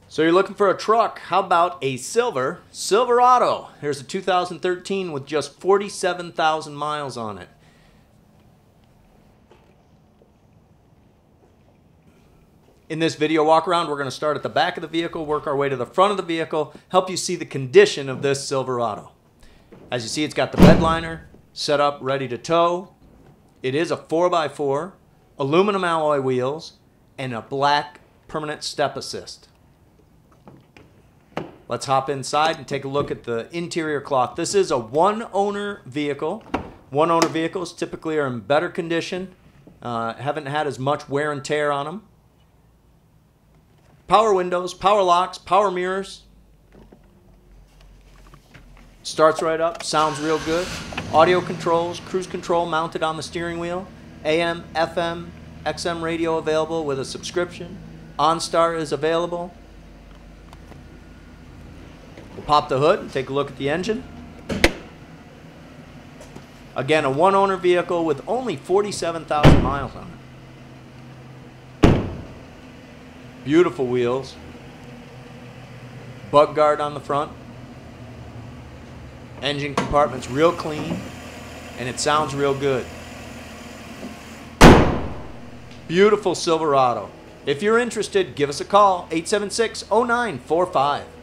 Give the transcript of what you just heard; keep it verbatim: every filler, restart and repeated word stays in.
So you're looking for a truck. How about a silver Silverado? Here's a two thousand thirteen with just forty-seven thousand miles on it. In this video walk around, we're going to start at the back of the vehicle, work our way to the front of the vehicle, help you see the condition of this Silverado. As you see, it's got the bed liner set up, ready to tow. It is a four by four, aluminum alloy wheels, and a black permanent step assist. Let's hop inside and take a look at the interior cloth. This is a one-owner vehicle. One-owner vehicles typically are in better condition, uh, haven't had as much wear and tear on them. Power windows, power locks, power mirrors. Starts right up, sounds real good. Audio controls, cruise control mounted on the steering wheel. A M, F M, X M radio available with a subscription. OnStar is available. We'll pop the hood and take a look at the engine. Again, a one-owner vehicle with only forty-seven thousand miles on it. Beautiful wheels. Bug guard on the front. Engine compartment's real clean, and it sounds real good. Beautiful Silverado. If you're interested, give us a call, eight seven six, oh nine four five.